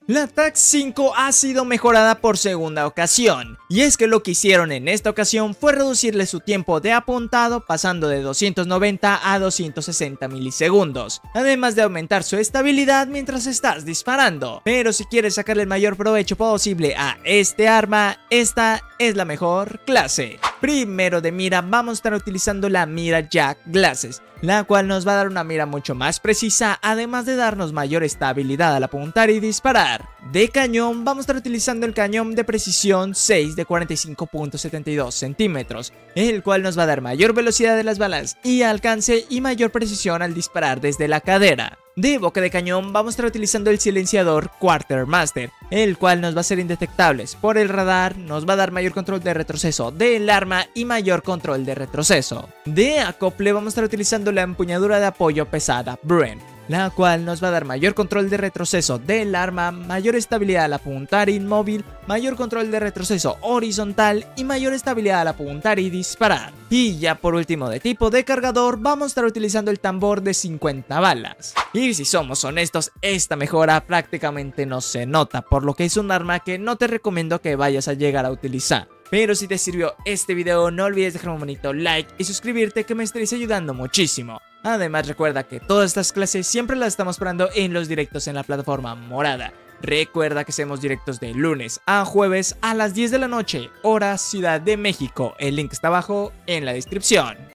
La TAC 5 ha sido mejorada por segunda ocasión, y es que lo que hicieron en esta ocasión fue reducirle su tiempo de apuntado pasando de 290 a 260 milisegundos, además de aumentar su estabilidad mientras estás disparando. Pero si quieres sacarle el mayor provecho posible a este arma, esta es la mejor clase. Primero de mira vamos a estar utilizando la mira Jack Glasses, la cual nos va a dar una mira mucho más precisa, además de darnos mayor estabilidad al apuntar y disparar. De cañón vamos a estar utilizando el cañón de precisión 6 de 45.72 centímetros, el cual nos va a dar mayor velocidad de las balas y alcance y mayor precisión al disparar desde la cadera. De boca de cañón vamos a estar utilizando el silenciador Quartermaster, el cual nos va a ser indetectables por el radar, nos va a dar mayor control de retroceso del arma y mayor control de retroceso. De acople vamos a estar utilizando la empuñadura de apoyo pesada Bren, la cual nos va a dar mayor control de retroceso del arma, mayor estabilidad al apuntar inmóvil, mayor control de retroceso horizontal y mayor estabilidad al apuntar y disparar. Y ya por último, de tipo de cargador vamos a estar utilizando el tambor de 50 balas. Y si somos honestos, esta mejora prácticamente no se nota, por lo que es un arma que no te recomiendo que vayas a llegar a utilizar. Pero si te sirvió este video, no olvides dejar un bonito like y suscribirte, que me estaréis ayudando muchísimo. Además recuerda que todas estas clases siempre las estamos poniendo en los directos en la plataforma morada. Recuerda que hacemos directos de lunes a jueves a las 10 de la noche, hora Ciudad de México. El link está abajo en la descripción.